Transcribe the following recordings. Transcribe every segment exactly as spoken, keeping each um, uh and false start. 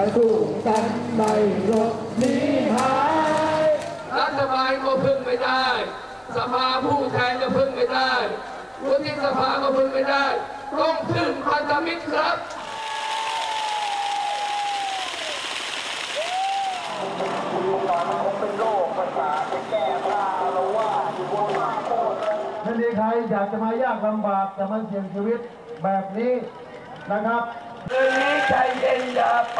จะสู้กันในรถนี้หายรัฐบาลก็พึ่งไม่ได้สภาผู้แทนก็พึ่งไม่ได้วุฒิสภาก็พึ่งไม่ได้ต้องพึ่งพันธมิตรครับไม่มีใครอยากจะมายากลำบากแต่มันเสี่ยงชีวิตแบบนี้นะครับคืนนี้ใจเย็นอย่าไป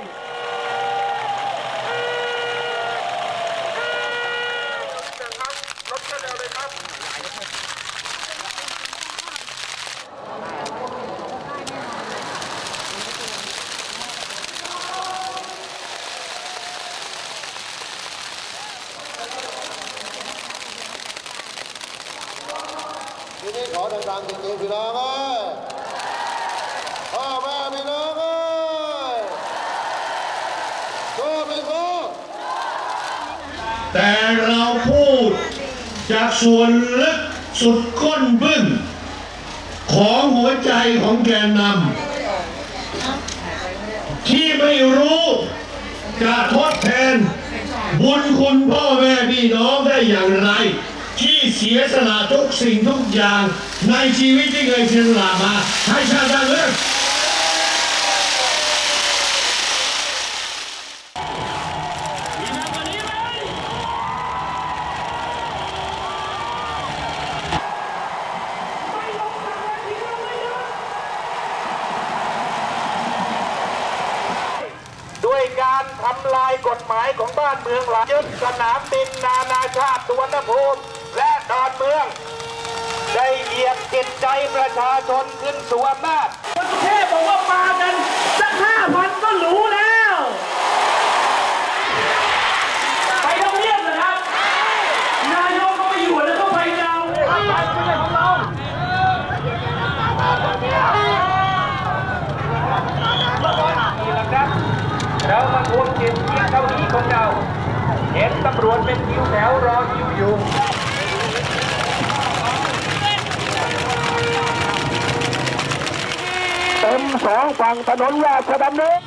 ทีนี้ขอดังๆจริงๆพี่น้องเอ้ยพ่อแม่พี่น้องเอ้ยสู้ไม่สู้แต่เราพูดจากส่วนลึกสุดก้นบึ้งของหัวใจของแกนนำที่ไม่รู้จะทดแทนบุญคุณพ่อแม่พี่น้องได้อย่างไรที่เสียสละทุกสิ่งทุกอย่างในชีวิตที่เคยเสียสละมาให้ชาติบ้านเมืองด้วยการทำลายกฎหมายของบ้านเมืองหลังยึดสนามบินนานาชาติสุวรรณภูมิและดอนเมืองได้เหยียบจิตใจประชาชนขึ้นสู่อำนาจประเทศบอกว่ามากันสักห้าพันก็หรูแล้วไปทำเนียบนะครับนายกก็ไปอยู่แล้วก็ไปดาวไปไม่ใช่ของเราเรามาทวงจิตเพียงเท่านี้ของเราเห็นตำรวจเป็นคิวแถวรอคิวอยู่เต็มสองฝั่งถนนราชดำเนิน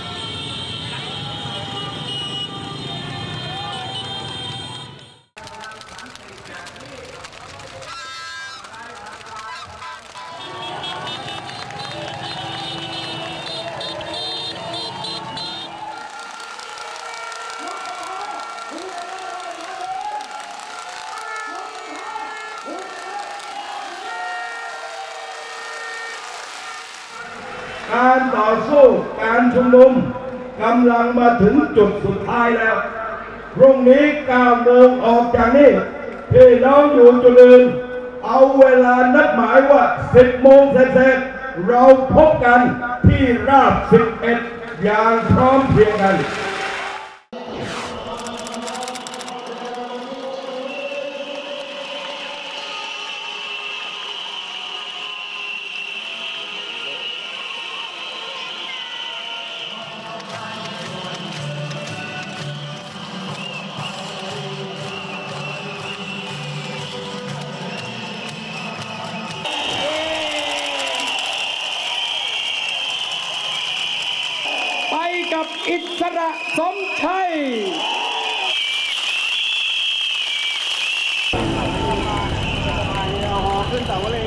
การต่อสู้การชุมนุมกำลังมาถึงจุดสุดท้ายแล้วพรุ่งนี้เก้าโมงออกจากนี้พี่น้องอยู่จุดอื่นเอาเวลานัดหมายว่าสิบโมงเสร็จเราพบกันที่ราบสิบเอ็ดอย่างพร้อมเพรียงกันกับอิสระสมชัยขึ้นเสาเลย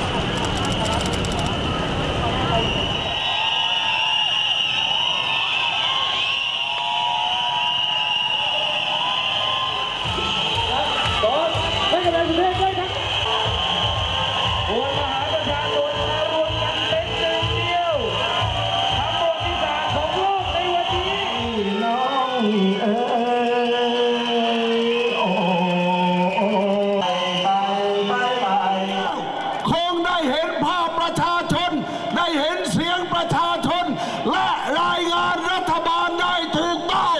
ไม่เป็นไรคุณเทพได้ครับมวลมหาประชาชนมารวมกันเป็นหนึ่งเดียวทำประวัติศาสตร์ของโลกในวันนี้น้องเอ๋ยโอ้โอ้ไปไปไปคงได้เห็นภาพประชาชนได้เห็นเสียงประชาชนและรายงานรัฐบาลได้ถูกต้อง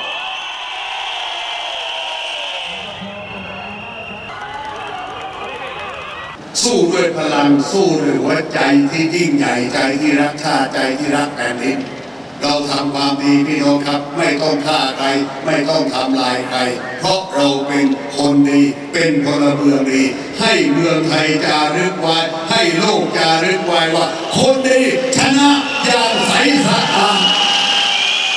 สู้ด้วยพลังสู้ด้วยหัวใจที่ยิ่งใหญ่ใจที่รักชาติใจที่รักแผ่นดินเราทำความดีพี่น้องครับไม่ต้องฆ่าใครไม่ต้องทำลายใครเพราะเราเป็นคนดีเป็นพลเมืองดีให้เมืองไทยจารึกไว้ให้โลกจา จารึกไว้ว่าคนดีชนะอย่างใสสะอาด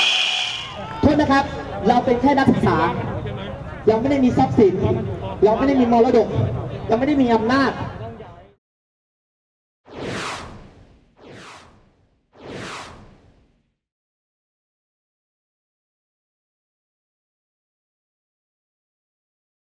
นะครับเราเป็นแค่นักศึกษายังไม่ได้มีทรัพย์สินเราไม่ได้มีมรดกยังไม่ได้มีอำนาจ